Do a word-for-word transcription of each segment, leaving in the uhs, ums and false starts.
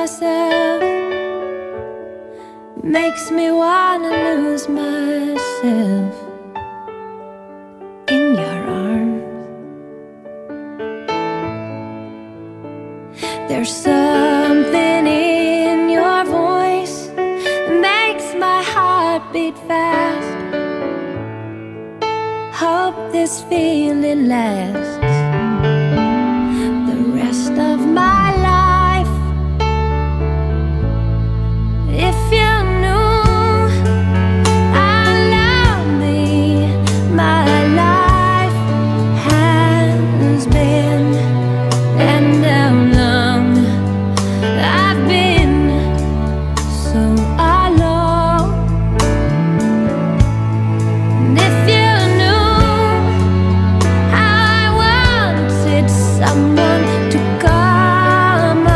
myself, makes me wanna lose myself in your arms. There's something in your voice that makes my heart beat fast. Hope this feeling lasts the rest of my life. If you knew how lonely my life has been, and how long I've been so alone. And if you knew how I wanted someone to come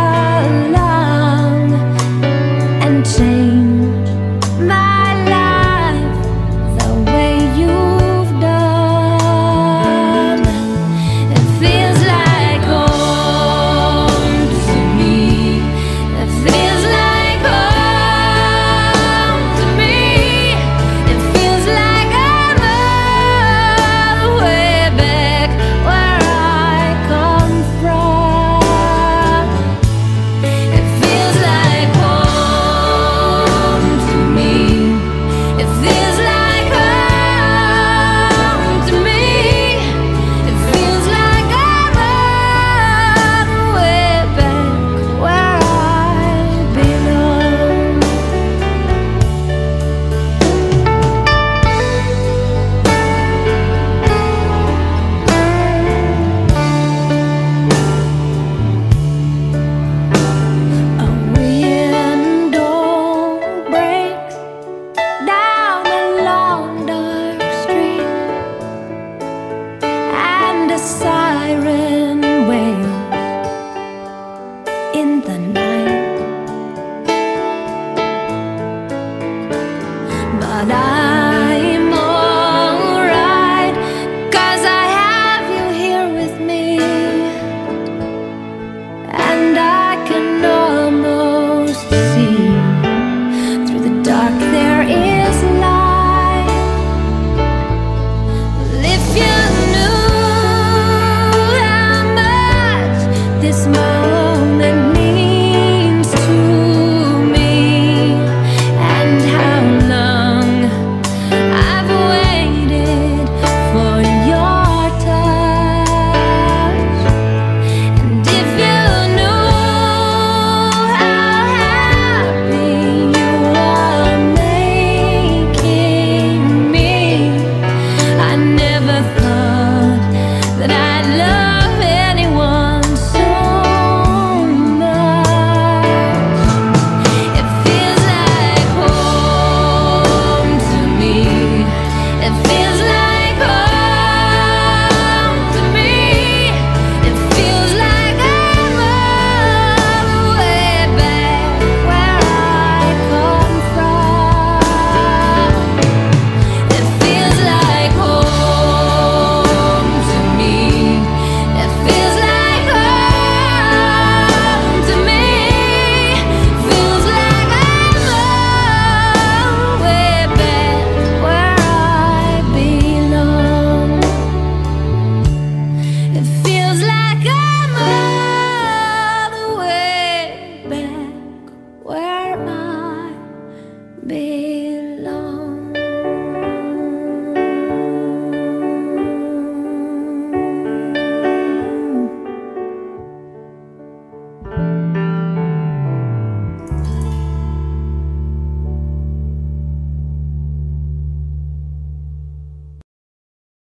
along and change my life the way you've done. It feels like home to me. It feels like home to me. It feels like I'm all the way back where I come from. It feels like home to me. It feels like home to me. It feels like I'm all the way back where I belong. A window breaks down a long dark street, and a siren wails in the night. But I'm alright, 'cause I have you here with me, and I can almost see through the dark there is light. If you knew how much this moment means to me, and how long I've waited for your touch, and if you knew how happy you are making me, I never thought that I'd love anyone so much. It feels like home to me. It feels like home to me. It feels like I'm all the way back where I come from. It feels like home to me. It feels like home to me. Feels like I'm all the way back where I belong. It feels like I'm all the way back where I belong.